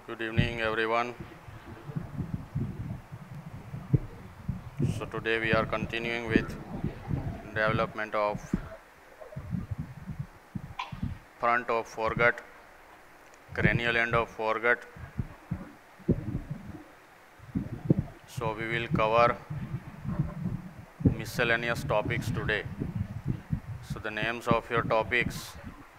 Good evening, everyone. So today we are continuing with development of front of foregut, cranial end of foregut. So we will cover miscellaneous topics today. So the names of your topics.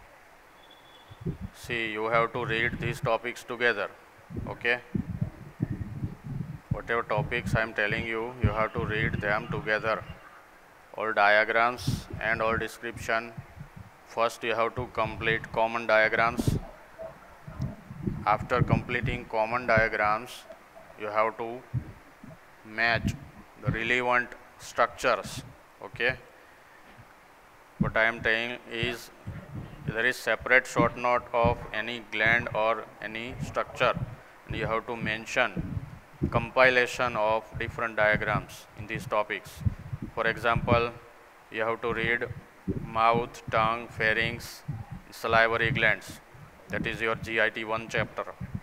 See, you have to read these topics together. Okay? Whatever topics I am telling you, you have to read them together. All diagrams and all description. First you have to complete common diagrams. After completing common diagrams, you have to match the relevant structures. Okay, what I am saying is there is separate short note of any gland or any structure, and you have to mention compilation of different diagrams in these topics. For example, you have to read mouth, tongue, pharynx, salivary glands. That is your GIT 1 chapter.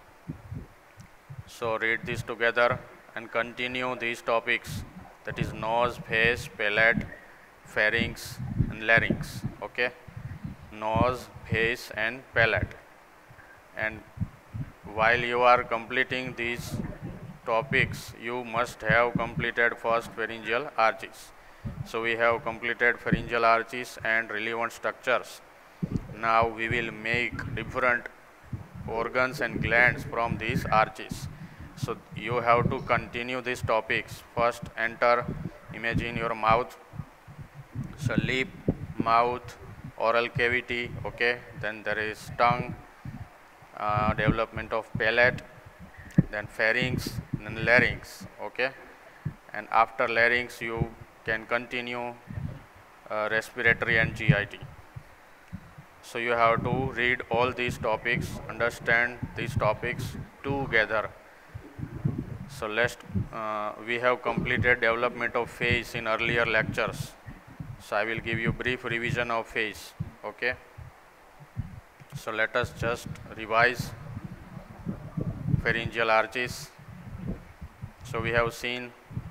So read this together and continue these topics, that is nose, face, palate, pharynx and larynx. Okay, nose, face and palate. And while you are completing these topics, you must have completed first pharyngeal arches. So we have completed pharyngeal arches and relevant structures. Now we will make different organs and glands from these arches. So you have to continue these topics. First enter, imagine your mouth. So lip, mouth, oral cavity. Okay, then there is tongue, development of palate, then pharynx, then larynx. Okay, and after larynx you can continue respiratory and GIT. So you have to read all these topics, understand these topics together. So we have completed development of face in earlier lectures. So I will give you brief revision of face. Okay. So let us just revise pharyngeal arches. So we have seen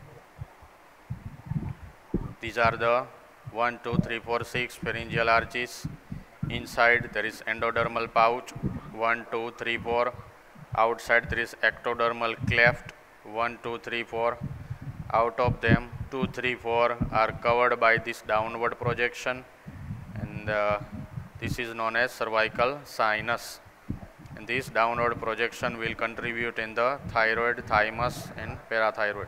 these are the 1, 2, 3, 4, 6 pharyngeal arches. Inside there is endodermal pouch, 1, 2, 3, 4. Outside there is ectodermal cleft, 1, 2, 3, 4. Out of them 2, 3, 4 are covered by this downward projection, and this is known as cervical sinus. And this downward projection will contribute in the thyroid, thymus and parathyroid.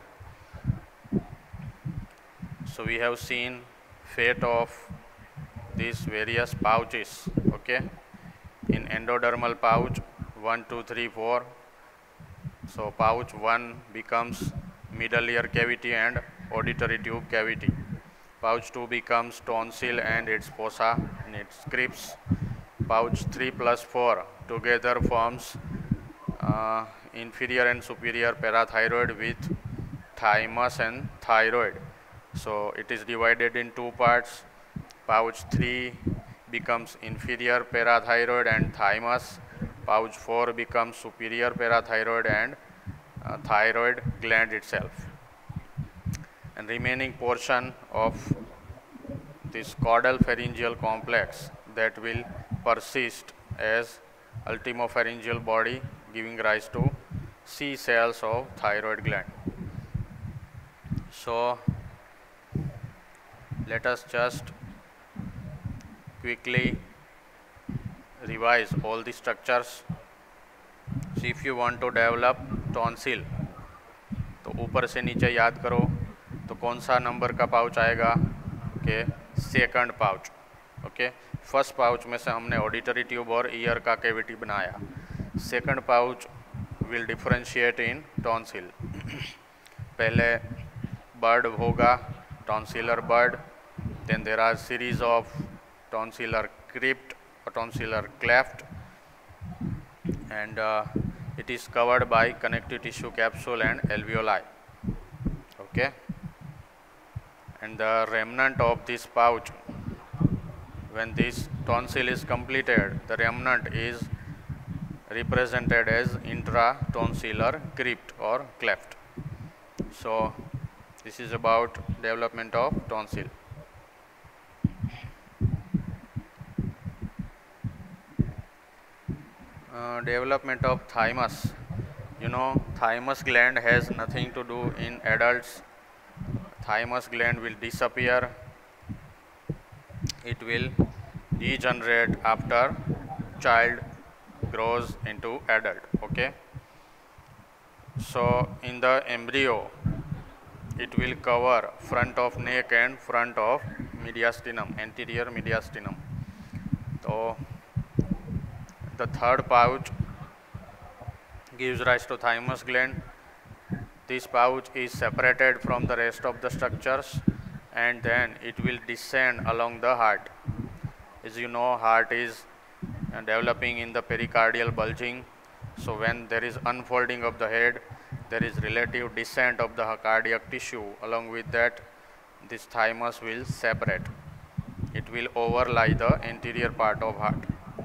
So we have seen fate of these various pouches. Okay, in endodermal pouch 1, 2, 3, 4. So pouch 1 becomes middle ear cavity and auditory tube cavity. Pouch 2 becomes tonsil and its fossa and its crypts. Pouch 3 plus 4 together forms inferior and superior parathyroid with thymus and thyroid. So it is divided in two parts. Pouch 3 becomes inferior parathyroid and thymus. Pouch 4 becomes superior parathyroid and thyroid gland itself. And remaining portion of this caudal pharyngeal complex that will persist as ultimopharyngeal body, giving rise to C cells of thyroid gland. So let us just quickly revise all the structures. See, if you want to develop tonsil, तो ऊपर से नीचे याद करो तो कौन सा number का पाउच आएगा? Okay, second pouch. Okay, first pouch में से हमने ऑडिटरी ट्यूब और ईयर का कैविटी बनाया. Second pouch will differentiate in tonsil. पहले बर्ड होगा, tonsillar bud, then there are series of tonsillar crypt or tonsillar cleft, and it is covered by connective tissue capsule and alveoli. Okay, and the remnant of this pouch, when this tonsil is completed, the remnant is represented as intratonsillar crypt or cleft. So this is about development of tonsil. Development of thymus. You know, thymus gland has nothing to do in adults. Thymus gland will disappear. It will degenerate after child grows into adult. Okay. So in the embryo, it will cover front of neck and front of mediastinum, anterior mediastinum. So the third pouch gives rise to thymus gland. This pouch is separated from the rest of the structures, and then it will descend along the heart. As you know, heart is developing in the pericardial bulging. So when there is unfolding of the head, there is relative descent of the cardiac tissue. Along with that, this thymus will separate. It will overlie the anterior part of heart.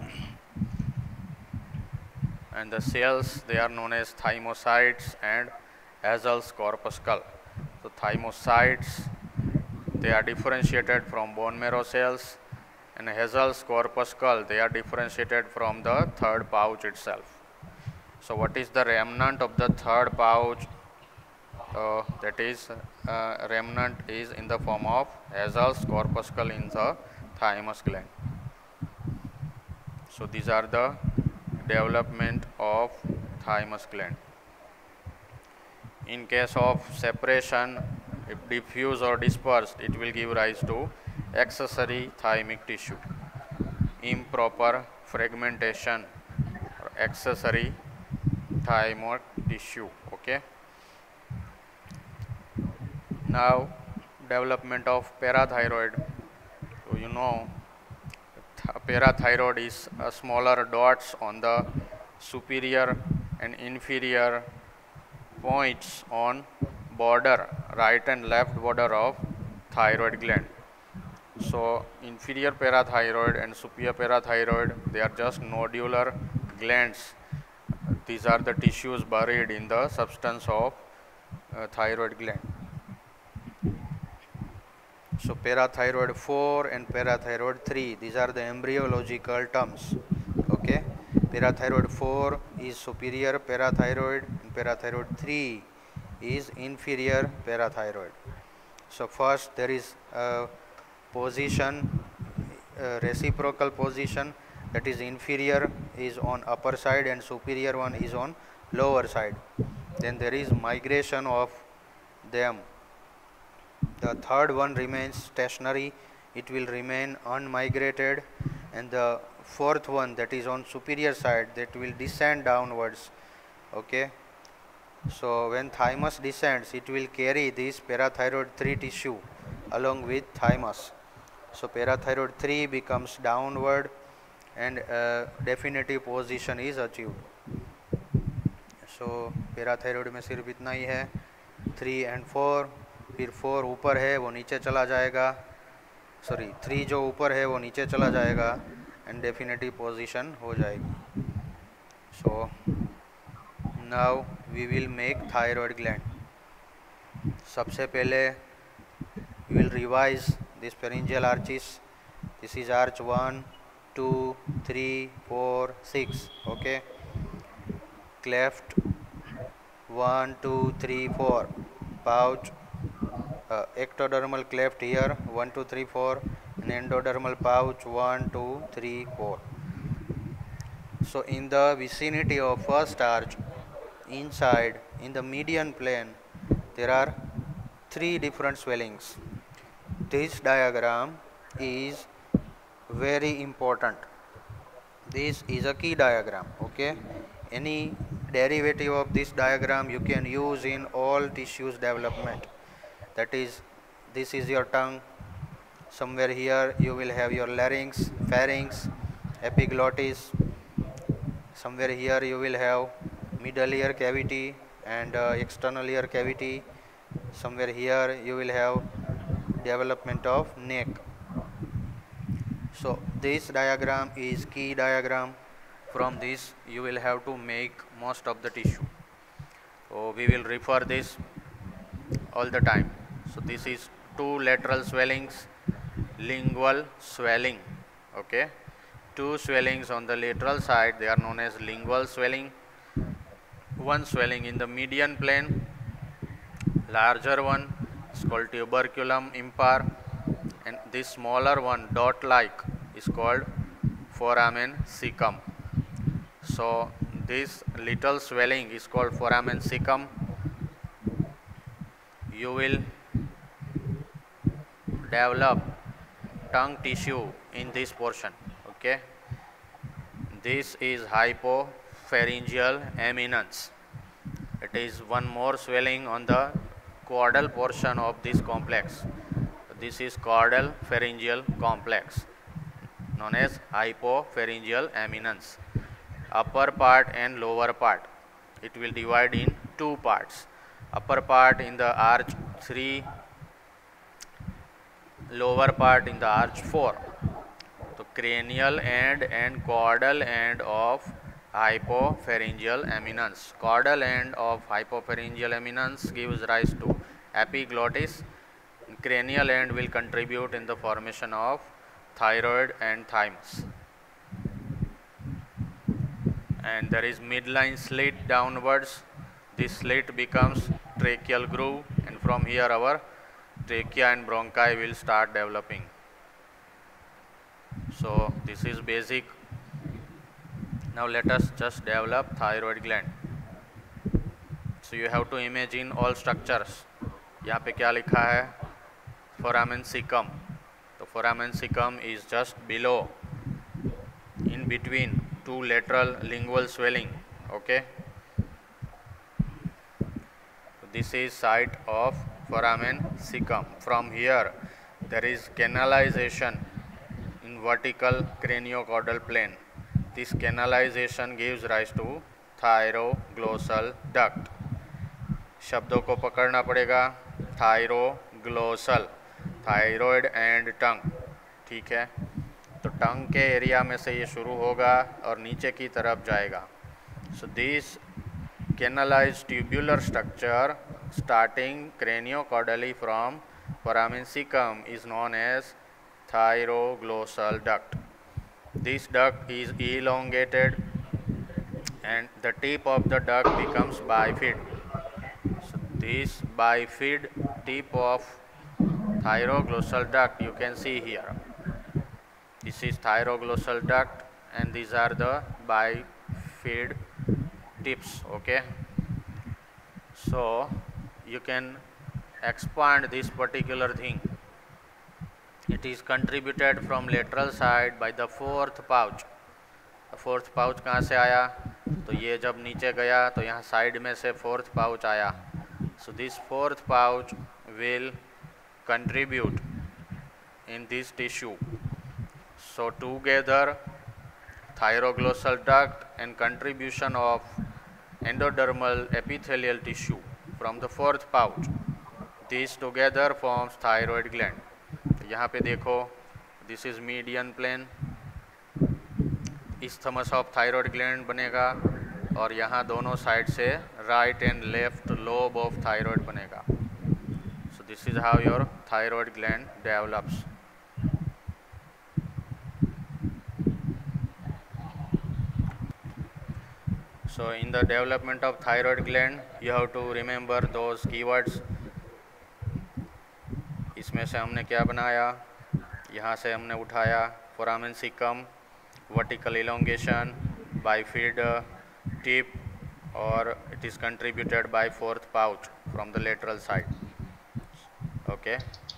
And the cells, they are known as thymocytes and Hazel's corpuscle. So thymocytes, they are differentiated from bone marrow cells, and Hazel's corpuscle, they are differentiated from the third pouch itself. So what is the remnant of the third pouch? That is, remnant is in the form of Hazel's corpuscle in the thymus gland. So these are the development of thymus gland. In case of separation, if diffuse or dispersed, it will give rise to accessory thymic tissue. Improper fragmentation or accessory thymic tissue. Okay. Now development of parathyroid. So you know, parathyroid is smaller dots on the superior and inferior points on border, right and left border of thyroid gland. So inferior parathyroid and superior parathyroid, they are just nodular glands. These are the tissues buried in the substance of thyroid gland. So parathyroid 4 and parathyroid 3, these are the embryological terms. Okay. Parathyroid 4 is superior parathyroid and parathyroid 3 is inferior parathyroid. So first there is a position, reciprocal position, that is inferior is on upper side and superior one is on lower side. Then there is migration of them. The third one remains stationary, it will remain unmigrated, and the fourth one, that is on superior side, that will descend downwards. Okay. So when thymus descends, it will carry this parathyroid 3 tissue along with thymus. So parathyroid 3 becomes downward and definitive position is achieved. So parathyroid में सिर्फ इतना ही है, 3 and 4. फिर 4 ऊपर है वो नीचे चला जाएगा, सॉरी 3 जो ऊपर है वो नीचे चला जाएगा एंड डेफिनेटिव पोजीशन हो जाएगी. So now we will make thyroid gland. सबसे पहले we will revise this pharyngeal arches. This is arch 1, 2, 3, 4, 6. Okay. Cleft 1, 2, 3, 4. Pouch, ectodermal cleft here 1, 2, 3, 4, and endodermal pouch 1, 2, 3, 4. So in the vicinity of first arch, inside in the median plane, there are 3 different swellings. This diagram is very important. This is a key diagram. Okay. Any derivative of this diagram you can use in all tissues development. That is, this is your tongue. Somewhere here you will have your larynx, pharynx, epiglottis. Somewhere here you will have middle ear cavity and external ear cavity. Somewhere here you will have development of neck. So this diagram is key diagram. From this you will have to make most of the tissue. So we will refer this all the time. So this is two lateral swellings, lingual swelling. Okay, two swellings on the lateral side, they are known as lingual swelling. One swelling in the median plane, larger one is called tuberculum impar, and this smaller one dot like is called foramen cecum. So this little swelling is called foramen cecum. You will develop tongue tissue in this portion. Okay, this is hypopharyngeal eminence. It is one more swelling on the caudal portion of this complex. This is caudal pharyngeal complex known as hypopharyngeal eminence. Upper part and lower part. It will divide in two parts. Upper part in the arch 3, lower part in the arch 4. So cranial end and caudal end of hypopharyngeal eminence. Caudal end of hypopharyngeal eminence gives rise to epiglottis. Cranial end will contribute in the formation of thyroid and thymus. And there is midline slit downwards. This slit becomes tracheal groove, and from here our trachea and bronchi will start developing. So this is basic. Now let us just develop thyroid gland. So you have to imagine all structures. यहाँ पे क्या लिखा है? Foramen cecum. तो foramen cecum is just below, in between two lateral lingual swelling. Okay. So this is site of foramen cecum. From here there is canalization in vertical craniocaudal plane. This canalization gives rise to thyroglossal duct. शब्दों को पकड़ना पड़ेगा. Thyroglossal, thyroid and tongue. ठीक है, तो टंग के area में से ये शुरू होगा और नीचे की तरफ जाएगा. So this canalized tubular structure starting craniocaudally from foramen cecum is known as thyroglossal duct. This duct is elongated and the tip of the duct becomes bifid. So this bifid tip of thyroglossal duct you can see here. This is thyroglossal duct and these are the bifid tips. Okay, so you can expand this particular thing. It is contributed from lateral side by the fourth pouch. Fourth pouch कहाँ से आया? तो ये जब नीचे गया तो यहाँ साइड में से फोर्थ पाउच आया. So this fourth pouch will contribute in this tissue. So together thyroglossal duct and contribution of endodermal epithelial tissue from the fourth pouch, these together forms thyroid gland. यहाँ पे देखो, this is median plane, isthmus of thyroid gland बनेगा और यहाँ दोनों side से right and left lobe of thyroid बनेगा. So this is how your thyroid gland develops. So in the development of thyroid gland you have to remember those keywords. इसमें से हमने क्या बनाया? यहाँ से हमने उठाया foramen cecum, vertical elongation, bifid tip, or it is contributed by fourth pouch from the lateral side. Okay.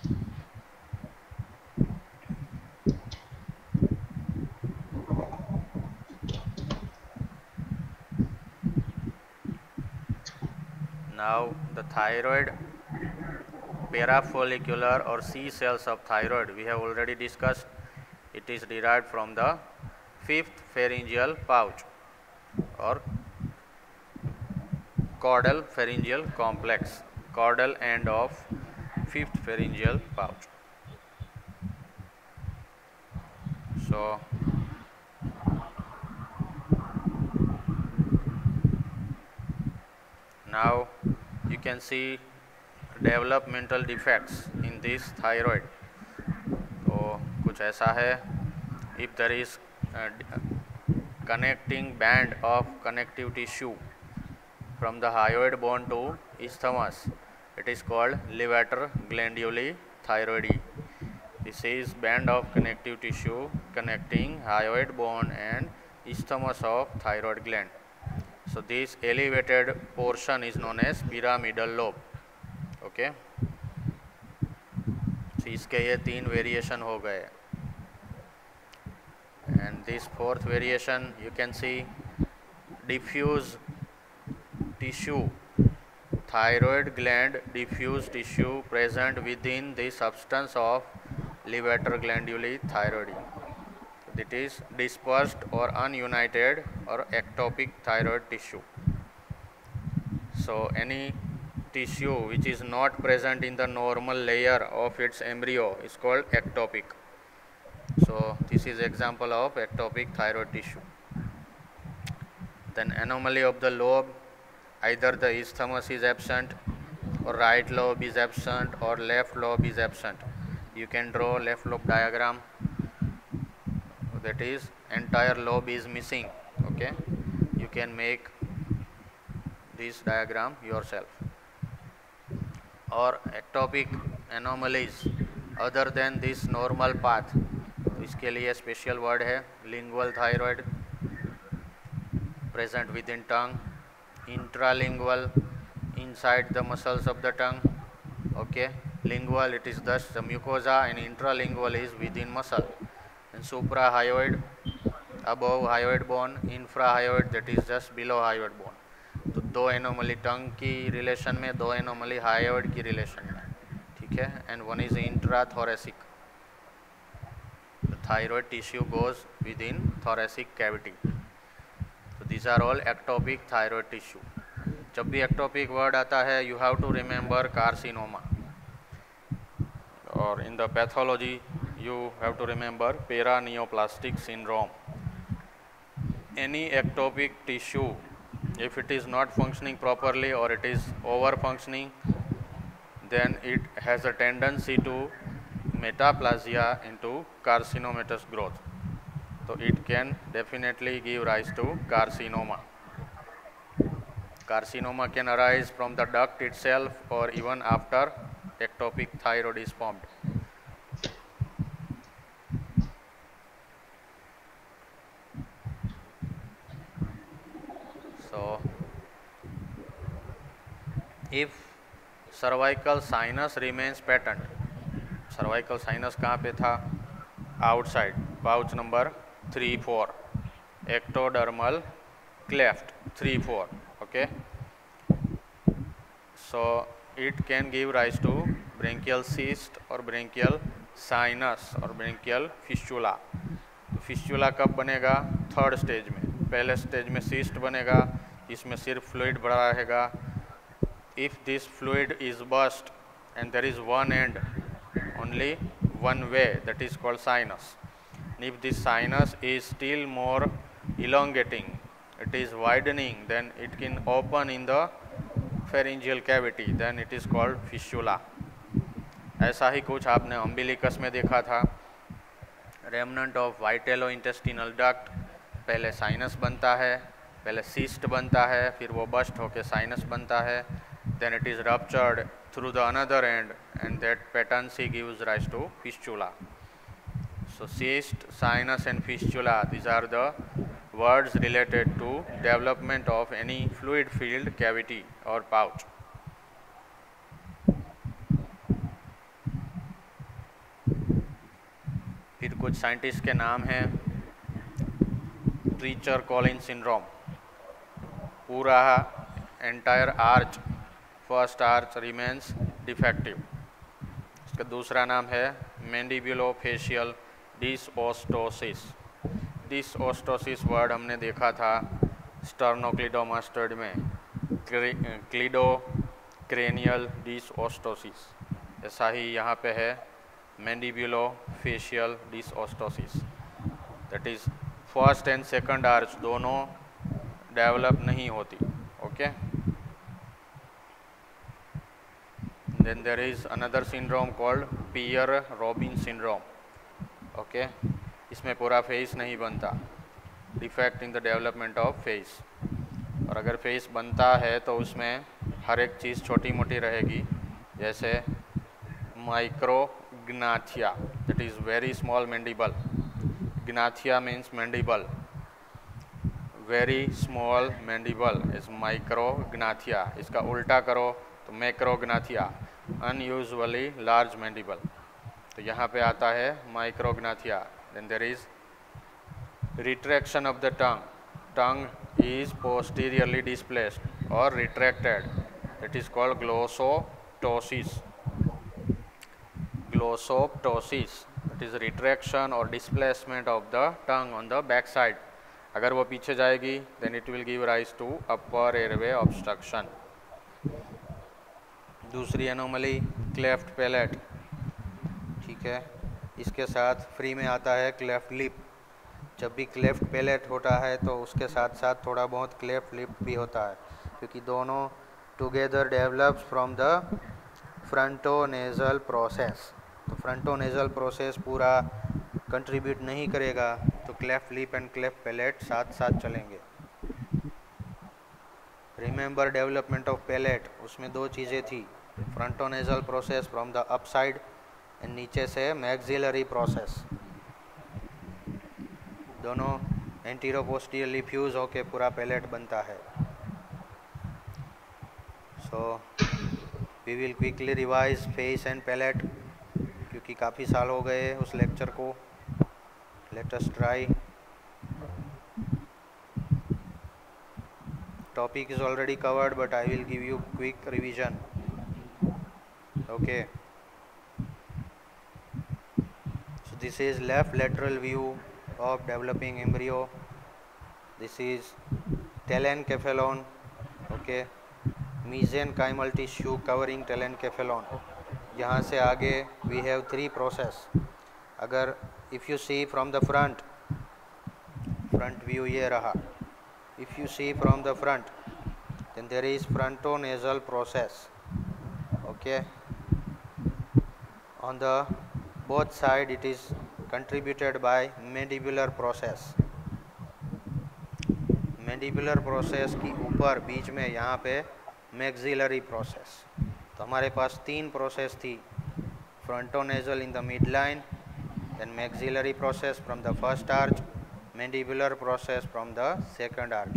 Now the thyroid parafollicular or C cells of thyroid we have already discussed. It is derived from the fifth pharyngeal pouch or caudal pharyngeal complex, caudal end of fifth pharyngeal pouch. So Now you can see developmental defects in this thyroid. तो कुछ ऐसा है, if there is a connecting band of connective tissue from the hyoid bone to isthmus, it is called levator glanduli thyroidi. This is band of connective tissue connecting hyoid bone and isthmus of thyroid gland. So this elevated portion is known as pyramidal lobe. Okay. So इसके ये 3 variation हो गए. And this 4th variation you can see diffuse tissue, thyroid gland diffuse tissue present within the substance of levator glanduli thyroidi. It is dispersed or ununited or ectopic thyroid tissue. So any tissue which is not present in the normal layer of its embryo is called ectopic. So this is example of ectopic thyroid tissue. Then anomaly of the lobe, either the isthmus is absent or right lobe is absent or left lobe is absent. You can draw left lobe diagram, that is entire lobe is missing. Okay, you can make this diagram yourself. Or ectopic anomalies other than this normal path, इसके लिए special word है lingual thyroid present within tongue, intralingual inside the muscles of the tongue. Okay, lingual it is thus the mucosa, and intralingual is within muscle, and suprahyoid above hyoid bone, infrahyoid that is just below hyoid bone. तो 2 anomaly टंग की relation में, 2 anomaly hyoid की relation में, ठीक है, and 1 is intrathoracic. Thyroid tissue goes within thoracic cavity. So these are all ectopic thyroid tissue. जब भी ectopic word आता है, you have to remember carcinoma. Or in the pathology, you have to remember paraneoplastic syndrome. Any ectopic tissue, if it is not functioning properly or it is over functioning, then it has a tendency to metaplasia into carcinomatous growth. So it can definitely give rise to carcinoma. Carcinoma can arise from the duct itself or even after ectopic thyroid is formed. So if cervical sinus remains patent, cervical sinus कहाँ पे था? Outside, pouch number 3-4, ectodermal cleft 3-4. Okay, so it can give rise to branchial cyst और branchial sinus और branchial fistula. Fistula कब बनेगा? 3rd stage में. पहले stage में सिस्ट बनेगा, इसमें सिर्फ फ्लूइड भरा रहेगा. If this fluid is burst and there is one end, only one way, that is called sinus. And if this sinus is still more elongating, it is widening, then it can open in the pharyngeal cavity, then it is called fistula. ऐसा ही कुछ आपने umbilicus में देखा था. Remnant of vitello intestinal duct, पहले sinus बनता है, पहले सिस्ट बनता है, फिर वो बस्ट होके साइनस बनता है, then it is ruptured through the another end, and that patency gives rise to fistula. So cyst, sinus and fistula, these are the words related to development of any fluid filled cavity or pouch. फिर कुछ scientist के नाम हैं. Treacher Collin syndrome, पूरा entire arch, first arch remains defective. इसका दूसरा नाम है मैंडिब्यूलोफेशियल डिसओस्टोसिस. डिसओस्टोसिस वर्ड हमने देखा था स्टर्नोक्लिडोमास्टोइड में, क्लिडो क्रेनियल डिसओस्टोसिस. ऐसा ही यहाँ पे है mandibulofacial dysostosis. That is first and second arch दोनों डेवलप नहीं होती. Okay, Then there is another syndrome called Pierre-Robin syndrome. Okay, इसमें पूरा फेस नहीं बनता, defect in the development of face. और अगर फेस बनता है तो उसमें हर एक चीज़ छोटी मोटी रहेगी, जैसे micrognathia, that is very small mandible. Gnathia means mandible, very small mandible is micrognathia. इसका उल्टा करो तो मैक्रोग्नाथिया, अनयूजुअली लार्ज मैंडिबल। तो यहाँ पे आता है micrognathia. Then there is retraction of the tongue, tongue is posteriorly displaced और retracted, it is called glossoptosis. Glossoptosis, it is retraction और displacement of the tongue on the back side. अगर वो पीछे जाएगी then it will give rise to upper airway obstruction. दूसरी anomaly cleft palate, ठीक है, इसके साथ फ्री में आता है क्लेफ्ट लिप। जब भी क्लेफ्ट पैलेट होता है तो उसके साथ साथ थोड़ा बहुत क्लेफ्ट लिप भी होता है, क्योंकि दोनों together develops from the frontonasal process. तो फ्रंटोनेजल प्रोसेस पूरा कंट्रीब्यूट नहीं करेगा तो cleft lip and cleft palate साथ साथ चलेंगे। रिमेंबर डेवलपमेंट ऑफ पैलेट, उसमें दो चीज़ें थी, frontonasal process from the up side and नीचे से मैक्सिलरी प्रोसेस। दोनों एंटीरो पोस्टीरियरली फ्यूज होके पूरा पैलेट बनता है। So we will quickly revise face and palate, क्योंकि काफ़ी साल हो गए उस लेक्चर को। Let us try. Topic is already covered, but I will give you quick revision. Okay. So this is left lateral view of developing embryo. This is telencephalon. Okay. Mesenchymal tissue covering telencephalon. यहाँ से आगे we have three process. अगर if you see from the front view ये रहा, if you see from the front, then there is frontonasal process. Okay, on the both side it is contributed by mandibular process. mandibular process की ऊपर बीच में यहाँ पे maxillary process। तो हमारे पास तीन प्रोसेस थी, frontonasal in the midline, then maxillary process from the first arch, mandibular process from the second arch.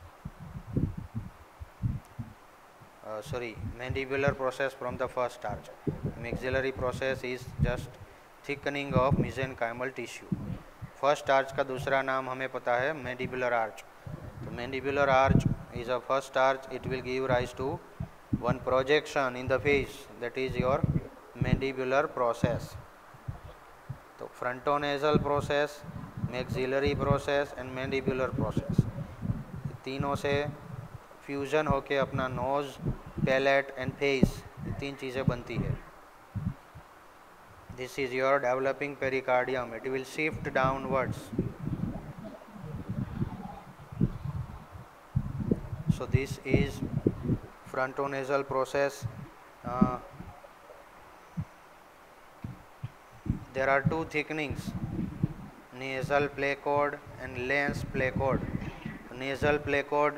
Mandibular process from the first arch. Maxillary process is just thickening of mesenchymal tissue. First arch का दूसरा नाम हमें पता है mandibular arch. तो mandibular arch is a first arch. It will give rise to one projection in the face, that is your mandibular process. तो frontonasal process, maxillary process and mandibular process, तीनों से फ्यूजन होके अपना knows, palette and face, ये तीन चीज़ें बनती है। This is your developing pericardium, it will shift downwards. So this is frontonasal process. There are two thickenings, nasal placode and lens placode. nasal placode,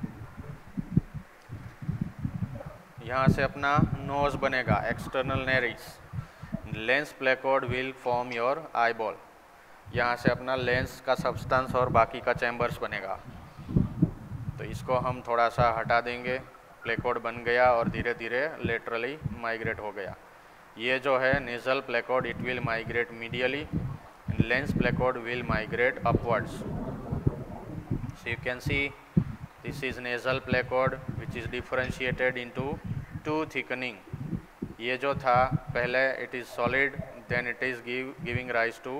यहाँ से अपना नोज बनेगा, external naris. Lens placode will form your eyeball, यहाँ से अपना lens का substance और बाकी का चैम्बर्स बनेगा। तो इसको हम थोड़ा सा हटा देंगे, प्लेकोड बन गया और धीरे धीरे लेटरली माइग्रेट हो गया। ये जो है nasal placode, it will migrate medially, lens placode will migrate upwards. So you can see this is nasal placode which is differentiated into two thickening. ये जो था पहले it is solid, then it is giving rise to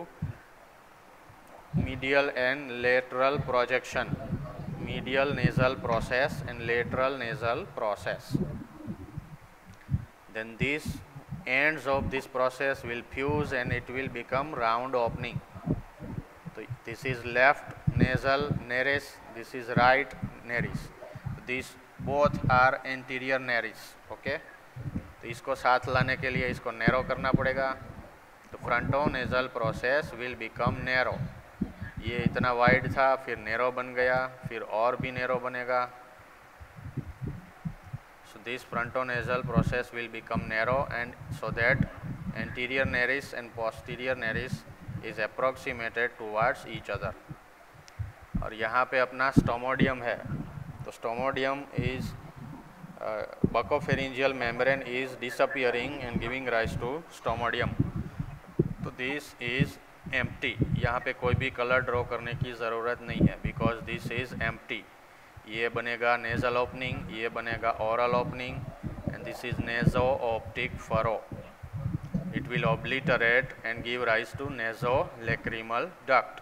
medial and lateral projection, medial nasal process and lateral nasal process. Then these ends of this process will fuse and it will become round opening. So this is left nasal nares, this is right nares. These both are anterior nares. Okay, तो इसको साथ लाने के लिए इसको narrow करना पड़ेगा। तो frontonasal process will become narrow. ये इतना वाइड था, फिर नैरो बन गया, फिर और भी नैरो बनेगा। So this frontonasal process will become narrow and so that anterior naris and posterior naris is approximated towards each other. और यहाँ पे अपना स्टोमोडियम है। तो stomodeum is bucopharyngeal membrane is disappearing and giving rise to stomodyum. तो this is empty. यहाँ पे कोई भी कलर ड्रॉ करने की ज़रूरत नहीं है because this is empty. ये बनेगा nasal opening, ये बनेगा oral opening and this is naso-optic furrow. It will obliterate and give rise to nasolacrimal duct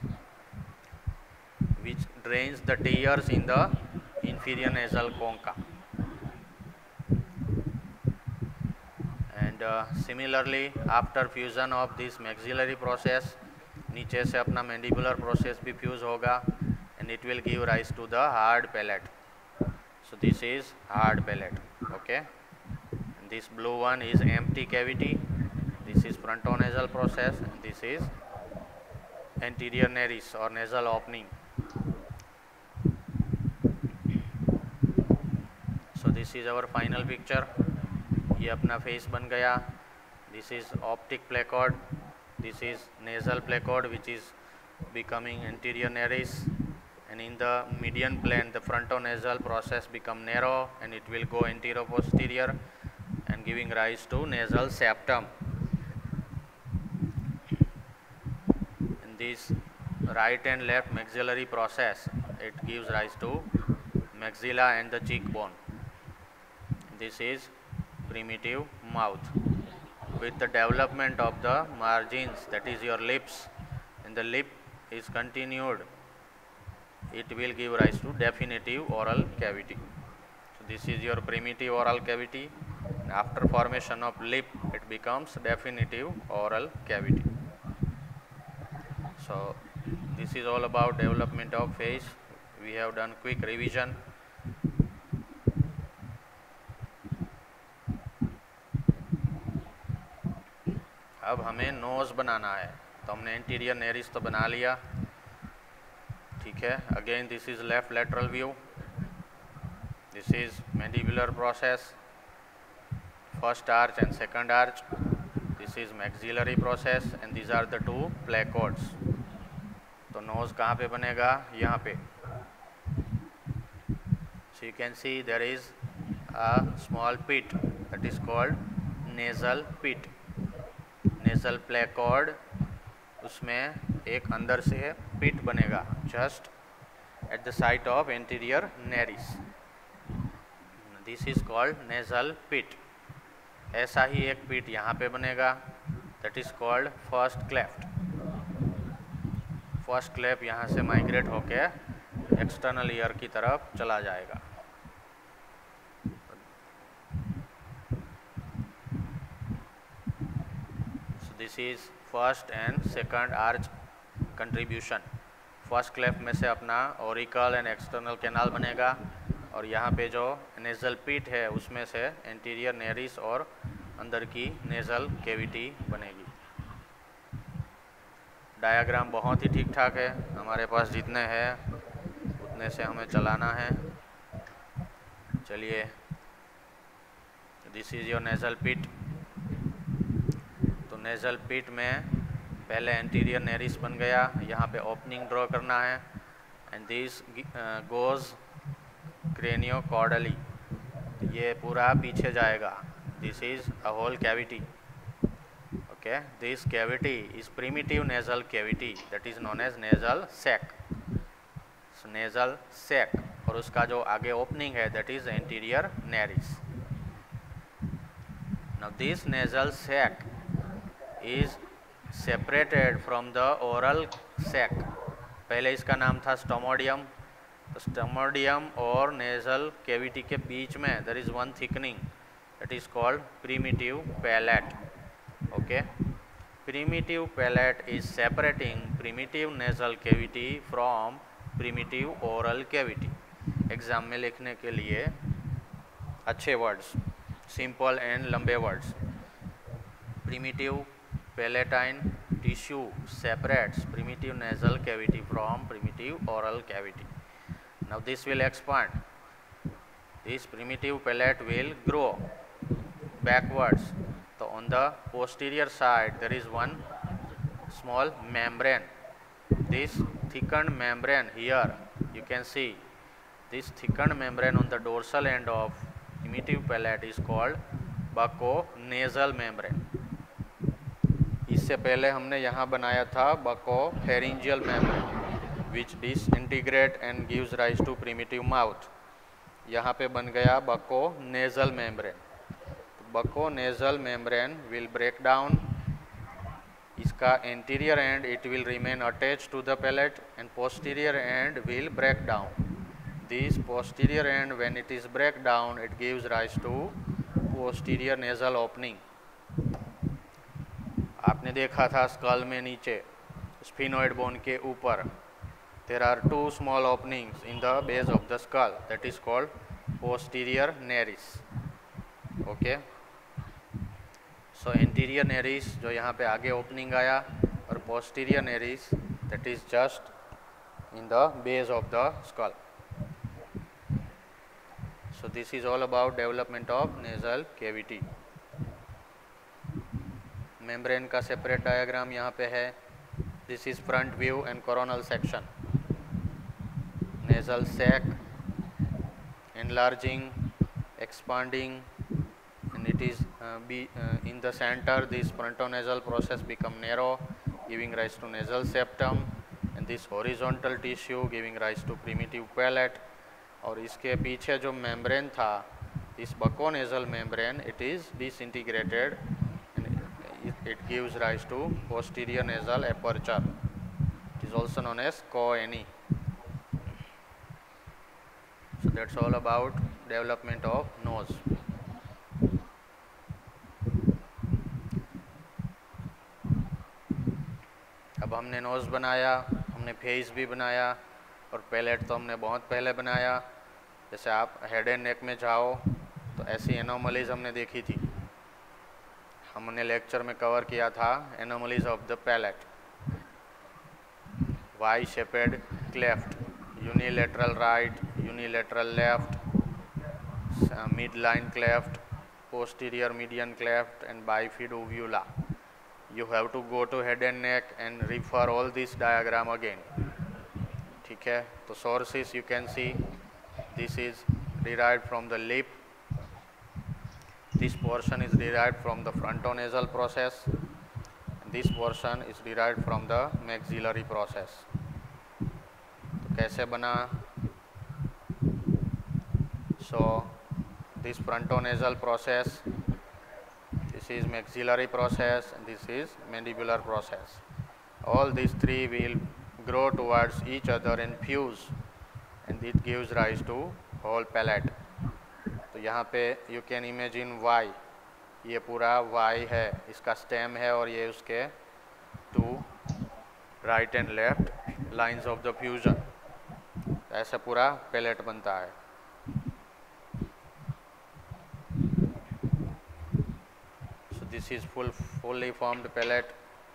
which drains the tears in the inferior nasal concha. Similarly, after fusion of this maxillary process, नीचे से अपना mandibular process भी fuse होगा and it will give rise to the hard palate. So this is hard palate. Okay. And this blue one is empty cavity. This is frontonasal process and this is anterior nares or nasal opening. So this is our final picture. ये अपना face बन गया. This is optic placode, this is nasal placode which is becoming anterior naris and in the median plane the frontonasal process become narrow and it will go antero posterior and giving rise to nasal septum. In this right and left maxillary process it gives rise to maxilla and the cheekbone. This is primitive mouth. With the development of the margins, that is your lips, and the lip is continued, it will give rise to definitive oral cavity. So this is your primitive oral cavity. After formation of lip, it becomes definitive oral cavity. So this is all about development of face. We have done quick revision. अब हमें nose बनाना है. तो हमने anterior Nereis तो बना लिया, ठीक है. Again this is left lateral view, this is mandibular process, first arch and second arch, this is maxillary process and these are the two placodes. तो नोज़ कहाँ पे बनेगा? यहाँ पे. So you can see there is a small pit that is called nasal pit. Nasal placode, उसमें एक अंदर से पिट बनेगा just at the site of anterior naris. This is called nasal पिट. ऐसा ही एक पिट यहाँ पे बनेगा that is called first cleft. First cleft यहाँ से माइग्रेट होके एक्सटर्नल ईयर की तरफ चला जाएगा. This is first and second arch contribution. First cleft में से अपना ओरिकल एंड एक्सटर्नल कैनाल बनेगा और यहाँ पे जो नेजल पिट है उसमें से एंटीरियर नेरिस और अंदर की नेजल कैविटी बनेगी. डायग्राम बहुत ही ठीक ठाक है. हमारे पास जितने हैं उतने से हमें चलाना है. चलिए, this is your nasal pit. तो नेजल पिट में पहले एंटीरियर नेरिस बन गया, यहाँ पे ओपनिंग ड्रॉ करना है एंड दिस गोज क्रेनियोकॉर्डली. ये पूरा पीछे जाएगा. This is a whole cavity. Okay, this cavity is primitive nasal cavity that is known as nasal sac. Nasal sac और उसका जो आगे ओपनिंग है that is anterior naris. Now this nasal sac is separated from the oral sac. पहले इसका नाम था stomodeum. तो स्टोमोडियम और नेजल कैविटी के बीच में there is one thickening that is called primitive palate. Okay, primitive palate is separating primitive nasal cavity from primitive oral cavity. Exam में लिखने के लिए अच्छे वर्ड्स. simple and लंबे words. Primitive palatine tissue separates primitive nasal cavity from primitive oral cavity. Now this will expand. This primitive palate will grow backwards. So on the posterior side there is one small membrane. This thickened membrane here, you can see this thickened membrane on the dorsal end of primitive palate is called bucco-nasal membrane. इससे पहले हमने यहाँ बनाया था bucco-pharyngeal membrane which disintegrate and gives rise to primitive mouth. यहाँ पे बन गया bucco-nasal membrane. Bucco-nasal membrane will break down. इसका anterior end it will remain attached to the palate and posterior end will break down. This posterior end when it is break down it gives rise to posterior nasal opening. आपने देखा था school में नीचे sphenoid bone के ऊपर there are two small openings in the base of the skull that is called posterior nares. Okay. So anterior nares जो यहाँ पे आगे opening आया और posterior nares that is just in the base of the skull. So this is all about development of nasal cavity. Membrane का separate diagram यहाँ पे है. This is front view and coronal section. Nasal sac enlarging, expanding, and it is in the center. This frontonasal process become narrow, giving rise to nasal septum, and this horizontal tissue giving rise to primitive palate. और इसके पीछे जो membrane था, this bucco-nasal membrane, it is disintegrated and it gives rise to posterior nasal aperture. It is also known as coani. So that's all about development of nose. अब हमने knows बनाया, हमने face भी बनाया और पैलेट तो हमने बहुत पहले बनाया. जैसे आप हेड एंड नेक में जाओ तो ऐसी एनोमलीज हमने देखी थी. हमने लेक्चर में कवर किया था anomalies of the palate. Y shaped cleft, unilateral right, unilateral left, midline cleft, posterior median cleft and bifid uvula. You have to go to head and neck and refer all this diagram again. ठीक है, तो sources you can see this is derived from the lip. This portion is derived from the frontonasal process. This portion is derived from the maxillary process. तो कैसे बना? So this frontonasal process, this is maxillary process, and this is mandibular process. All these three will grow towards each other and fuse, and it gives rise to whole palate. तो यहाँ पे you can imagine Y, ये पूरा Y है, इसका stem है और ये उसके two right and left lines of the fusion. ऐसा पूरा palate बनता है. This is fully formed palate.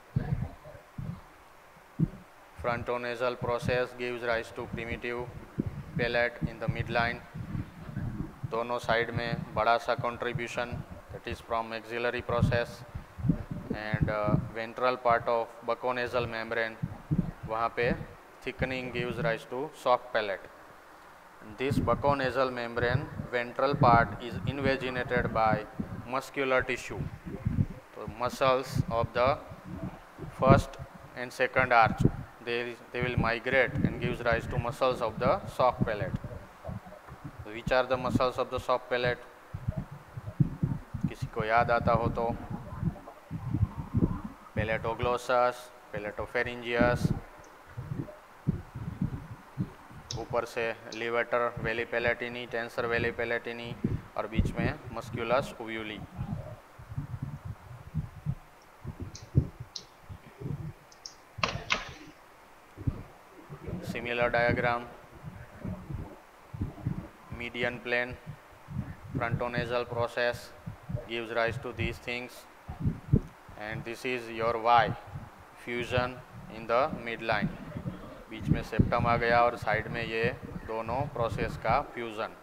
Frontonasal process gives rise to primitive palate in the midline. दोनों साइड में बड़ा सा contribution that is from maxillary process and ventral part of bucco-nasal membrane. वहाँ पे thickening gives rise to soft palate. This bucco-nasal membrane ventral part is invaginated by muscular tissue. Muscles of the first and second arch they will migrate and gives rise to muscles of the soft palate. Which are the muscles of the soft palate? किसी को याद आता हो तो palatoglossus, palatopharyngeus, ऊपर से levator veli palatini, tensor veli palatini और बीच में musculus uvuli. Similar diagram, median plane, frontonasal process, gives rise to these things, and this is your Y, fusion in the midline. बीच में सेप्टम आ गया और side में ये दोनों प्रोसेस का fusion.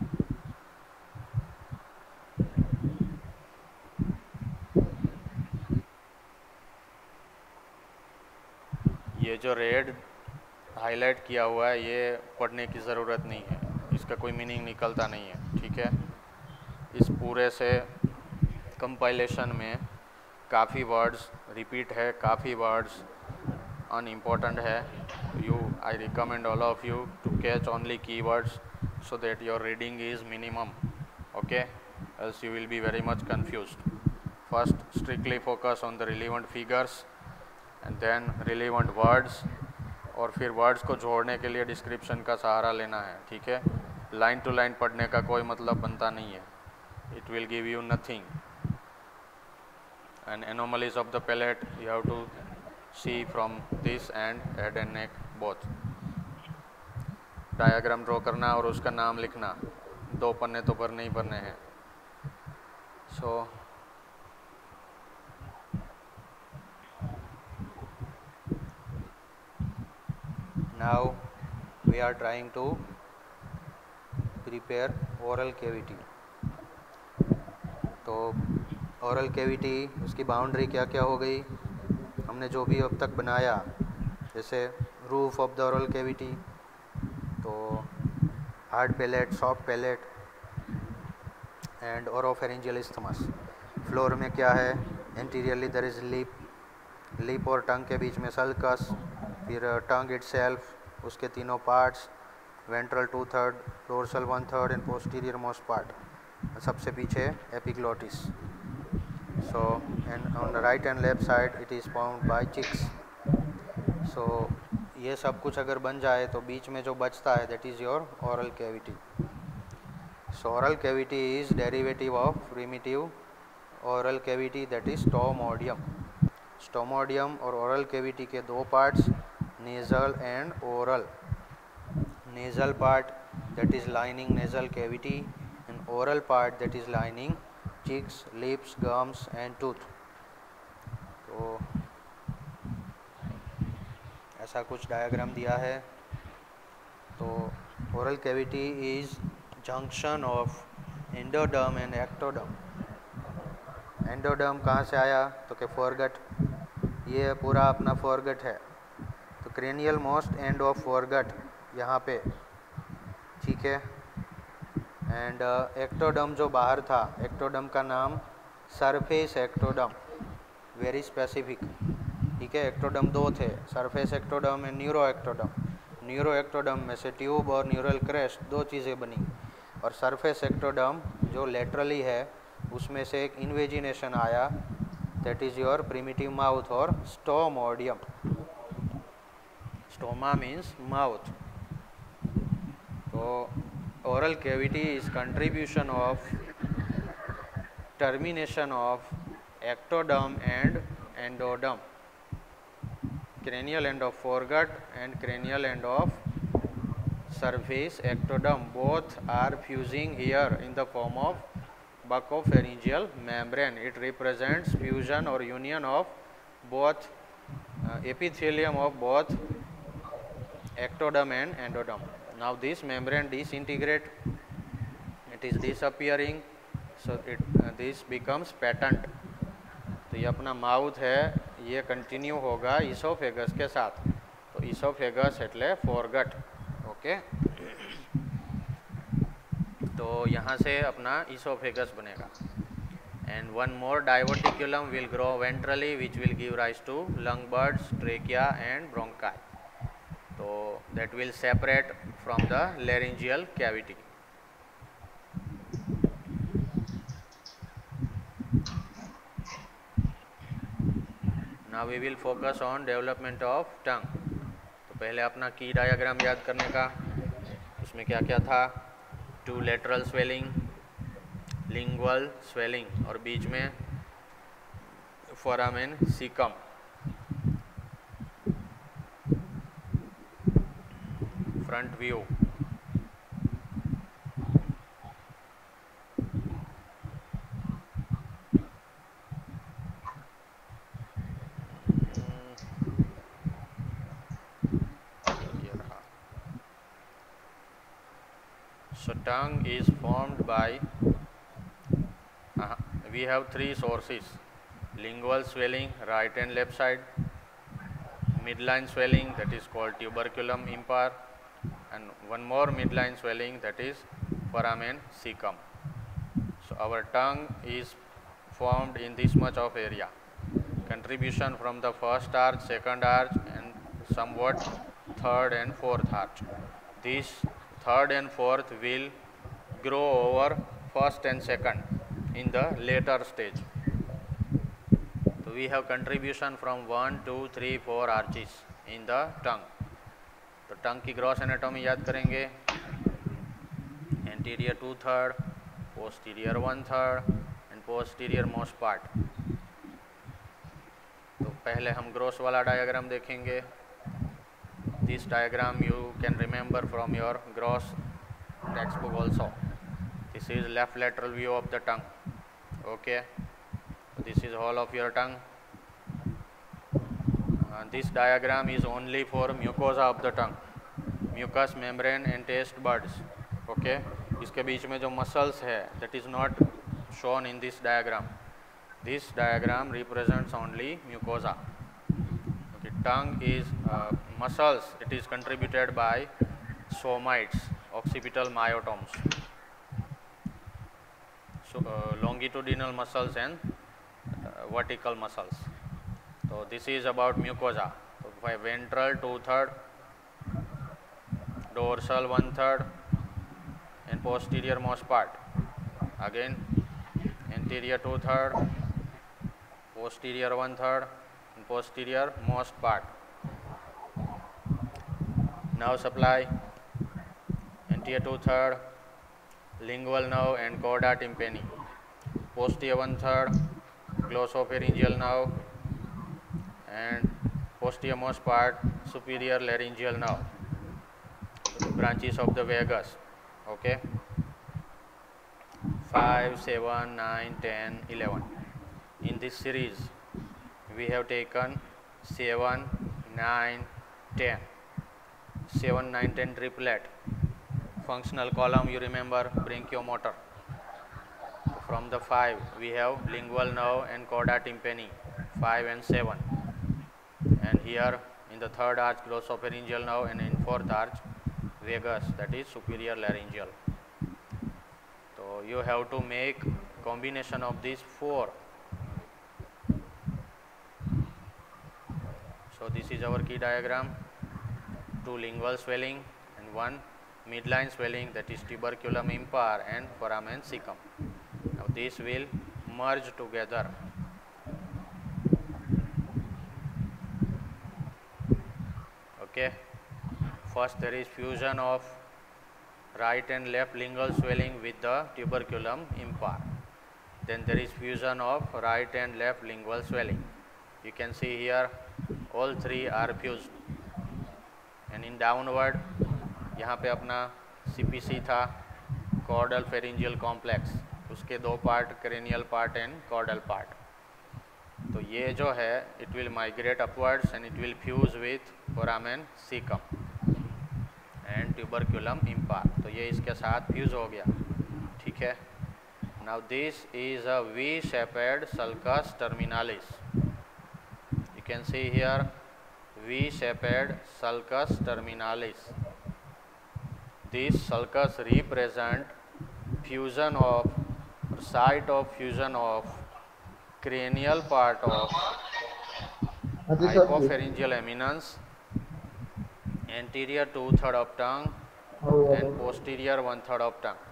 ये जो रेड हाईलाइट किया हुआ है ये पढ़ने की ज़रूरत नहीं है, इसका कोई मीनिंग निकलता नहीं है. ठीक है, इस पूरे से कंपाइलेशन में काफ़ी वर्ड्स रिपीट है, काफ़ी वर्ड्स अनइम्पॉर्टेंट है. I recommend all of you to catch only keywords so that your reading is minimum, okay, else you will be very much confused. First strictly focus on the relevant figures and then relevant words, और फिर words को जोड़ने के लिए description का सहारा लेना है. ठीक है, लाइन टू लाइन पढ़ने का कोई मतलब बनता नहीं है, it will give you nothing. And anomalies of the palate you have to see from this and head and neck both. Diagram draw करना और उसका नाम लिखना, 2 पन्ने तो भरने ही भरने हैं. So now we are trying to prepare oral cavity. तो oral cavity उसकी बाउंड्री क्या क्या हो गई, हमने जो भी अब तक बनाया, जैसे roof of the oral cavity, तो hard palate, soft palate and oropharyngeal isthmus. Floor में क्या है, एंटीरियरली देयर इज लिप और टंग के बीच में सल्कस, फिर टंग इटसेल्फ, उसके तीनों parts, ventral 2/3, dorsal 1/3 and posterior most part, सबसे पीछे epiglottis. So and on the right and left side it is found by cheeks. So ये सब कुछ अगर बन जाए तो बीच में जो बचता है that is your oral cavity. So oral cavity is derivative of primitive oral cavity that is stomodeum. Stomodeum और ओरल कैविटी के 2 parts, nasal and oral. Nasal part that is lining nasal cavity and oral part that is lining cheeks, lips, gums and tooth. तो ऐसा कुछ diagram दिया है. तो oral cavity is junction of endoderm and ectoderm. Endoderm कहाँ से आया, तो कि फोरगट, ये पूरा अपना फोरगट है. तो cranial most end of foregut यहाँ पे. ठीक है, एंड एक्टोडर्म जो बाहर था, एक्टोडर्म का नाम सरफेस एक्टोडर्म, वेरी स्पेसिफिक. ठीक है, एक्टोडर्म 2 थे, surface ectoderm and neuro ectoderm. Neuro ectoderm में से ट्यूब और न्यूरल क्रेस्ट 2 चीज़ें बनी, और सरफेस एक्टोडर्म जो लेटरली है उसमें से एक इन्वेजिनेशन आया, that is your primitive mouth और स्टोमोडियम. Stoma means mouth. तो oral cavity is contribution of termination of ectoderm and endoderm. cranial end of foregut and cranial end of surface ectoderm, both are fusing here in the form of buccopharyngeal membrane. It represents fusion or union of both epithelium of both ectoderm and endoderm. Now this membrane disintegrate, it is disappearing, so this becomes patent. तो ये अपना mouth है, ये continue होगा oesophagus के साथ. तो oesophagus एटले फोरगट. ओके, तो यहाँ से अपना इसोफेगस बनेगा. And one more diverticulum will grow ventrally which will give rise to lung buds, trachea and bronchi. तो that will separate from the laryngeal cavity. Now we will focus on development of tongue. तो पहले अपना की diagram याद करने का, उसमें क्या क्या था, 2 lateral swelling, lingual swelling और बीच में foramen cecum. Front view. So tongue is formed by, we have three sources: lingual swelling, right and left side; midline swelling, that is called tuberculum impar; and one more midline swelling, that is foramen cecum. So our tongue is formed in this much of area. Contribution from the first arch, second arch, and somewhat third and fourth arch. This third and fourth will grow over first and second in the later stage. So we have contribution from 1, 2, 3, 4 arches in the tongue. तो टंग की gross anatomy याद करेंगे: anterior 2/3, posterior 1/3 and posterior most part. तो पहले हम gross वाला diagram देखेंगे. This diagram you can remember from your gross text book also. This is left lateral view of the tongue. Okay, this is whole of your tongue. This diagram is only for mucosa of the tongue, mucous membrane and taste buds. Okay, इसके बीच में जो muscles है, that is not shown in this diagram. This diagram represents only mucosa. Okay, tongue is muscles. It is contributed by somites, occipital myotomes. So longitudinal muscles and vertical muscles. So this is about mucosa. So by ventral 2/3, dorsal 1/3 and posterior most part. Again anterior 2/3, posterior 1/3 and posterior most part. Nerve supply: anterior 2/3, lingual nerve and chorda tympani; posterior 1/3, glossopharyngeal nerve, and posterior most part, superior laryngeal nerve. Branches of the vagus. Okay, 5, 7, 9, 10, 11. In this series we have taken 7, 9, 10. 7, 9, 10 triplet. Functional column, you remember, branchiomotor. From the 5 we have lingual nerve and chorda tympani, 5 and 7, and here in the third arch glossopharyngeal nerve, and in fourth arch vagus, that is superior laryngeal. So you have to make combination of these 4. So this is our key diagram: 2 lingual swelling and 1 midline swelling, that is tuberculum impar and foramen cecum. Now this will merge together. Okay, first there is fusion of right and left lingual swelling with the tuberculum impar. Then there is fusion of right and left lingual swelling. You can see here all 3 are fused. And in downward, यहाँ पे अपना CPC था, caudal pharyngeal complex, उसके 2 part, cranial part and caudal part. तो ये जो है it will migrate upwards and it will fuse with foramen cecum and tuberculum impar. तो ये इसके साथ fuse हो गया. ठीक है. Now this is a V-shaped sulcus terminalis. You can see here V-shaped sulcus terminalis. This sulcus represent fusion of, site of fusion of cranial part of hypopharyngeal eminence, anterior 2/3 of tongue and posterior 1/3 of tongue.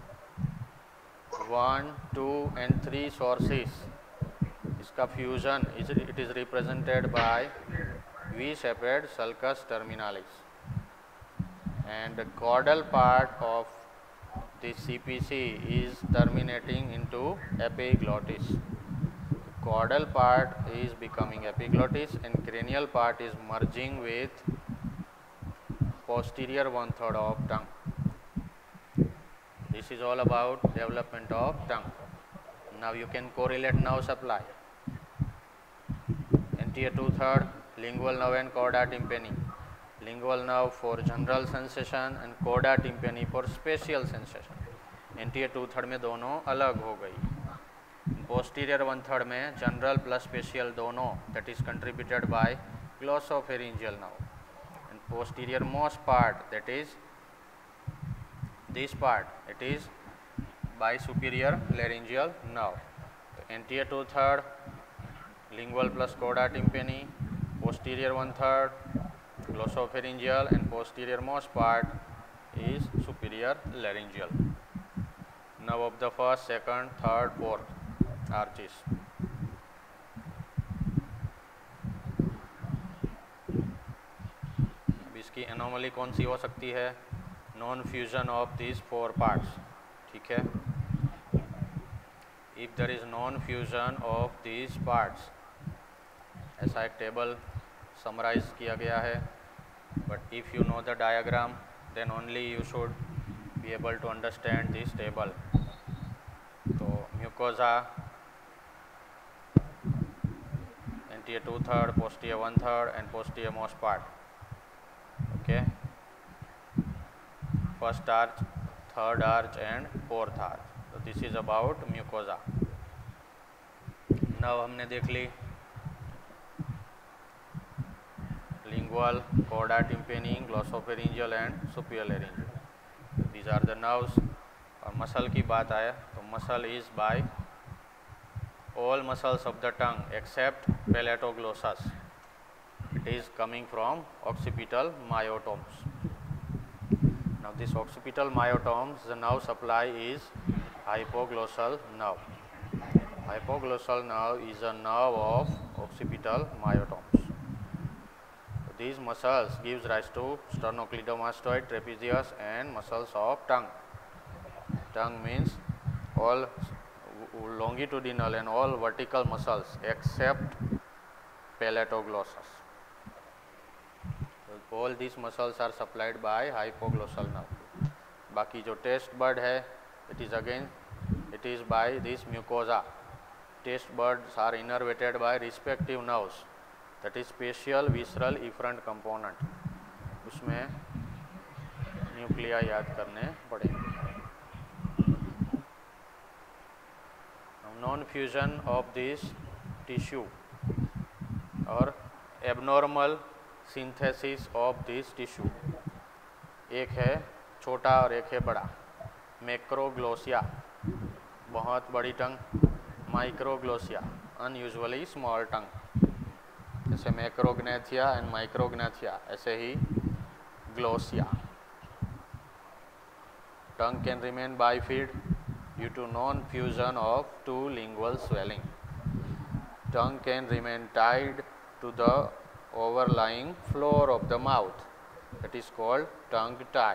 1, 2 and 3 sources. इसका fusion it is represented by V-shaped sulcus terminalis, and the caudal part of this CPC is terminating into epiglottis. Caudal part is becoming epiglottis and cranial part is merging with posterior 1/3 of tongue. This is all about development of tongue. Now you can correlate nerve supply. Anterior 2/3 lingual nerve and chorda tympani. lingual nerve for general sensation and coda tympani for spatial sensation. anterior 2/3 में दोनों अलग हो गई. posterior 1/3 में general plus spatial दोनों, that is contributed by glossopharyngeal nerve. and posterior most part, that is this part, it is by superior laryngeal nerve. anterior 2/3 lingual plus coda tympani, posterior 1/3 glossopharyngeal, and posterior most part is superior laryngeal nerve of the first, second, third, fourth arches. अब इसकी anomaly कौन सी हो सकती है? Non fusion of this 4 parts. ठीक है, if there is non fusion of this parts, ऐसा एक टेबल समराइज किया गया है. But if you know the diagram, then only you should be able to understand this table. तो mucosa anterior 2/3, posterior 1/3 and posterior most part. Okay, first arch, third arch and fourth arch. So this is about mucosa. Now हमने देख ली lingual, coda tympani, glossopharyngeal and superior laryngeal. These are the nerves. और muscle की बात आया तो muscle is by all muscles of the tongue except palatoglossus. It is coming from occipital myotomes. Now this occipital myotomes, the nerve supply is hypoglossal nerve. Hypoglossal nerve is a nerve of occipital myotomes. So these muscles gives rise to sternocleidomastoid, trapezius and muscles of tongue. Tongue means all longitudinal and all vertical muscles except palatoglossus. So all these muscles are supplied by hypoglossal nerve. बाकी जो taste bud है, it is by this mucosa. Taste buds are innervated by respective nerves, that is spatial, visceral, efferent component. उसमें न्यूक्लिया याद करने पड़ेंगे. Non fusion of this tissue और abnormal synthesis of this tissue. एक है छोटा और एक है बड़ा. मैक्रोग्लोसिया, बहुत बड़ी टंग. माइक्रोग्लोसिया, अनयूजुअली स्मॉल टंग. जैसे मैक्रोग्नेथिया एंड माइक्रोग्नेथिया, ऐसे ही glossia. Tongue can remain bifid due to non-fusion of two lingual swelling. Tongue can remain tied to the overlying floor of the mouth. That is called tongue tie.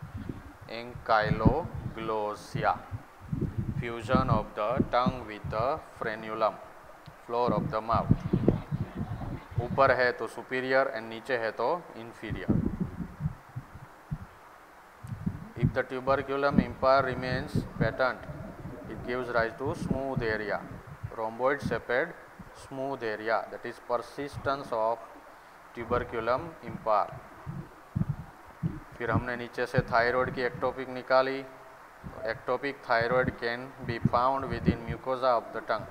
Ankyloglossia. Fusion of the tongue with the frenulum, floor of the mouth. ऊपर है तो superior and नीचे है तो inferior. If the tuberculum impar remains patent, it gives rise to smooth area, rhomboid shaped smooth area, that is persistence of tuberculum impar. फिर हमने नीचे से थायराइड की एक्टोपिक निकाली. Ectopic thyroid can be found within mucosa of the tongue.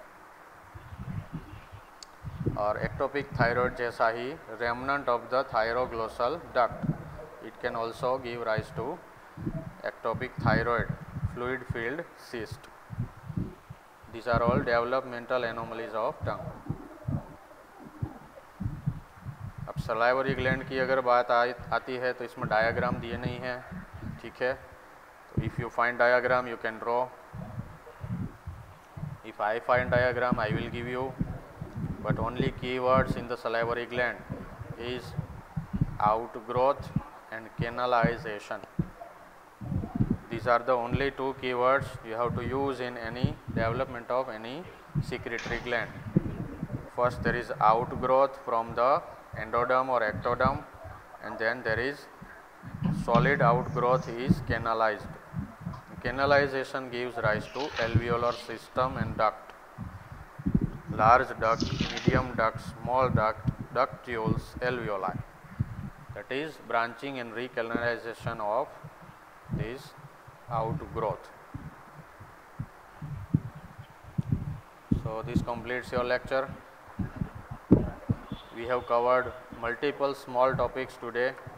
और ectopic thyroid जैसा ही remnant of the thyroglossal duct. It can also give rise to ectopic thyroid fluid filled cyst. These are all developmental anomalies of tongue. अब salivary gland की अगर बात आती है तो इसमें डायग्राम दिए नहीं है. ठीक है, तो if you find diagram you can draw. If I find diagram I will give you, but only keywords in the salivary gland is outgrowth and canalization. These are the only two keywords you have to use in any development of any secretory gland. First there is outgrowth from the endoderm or ectoderm, and then there is solid outgrowth is canalized. Canalization gives rise to alveolar system and duct. Large duct, medium duct, small duct, ductules, alveoli. that is branching and recolonization of this outgrowth. So this completes your lecture. We have covered multiple small topics today.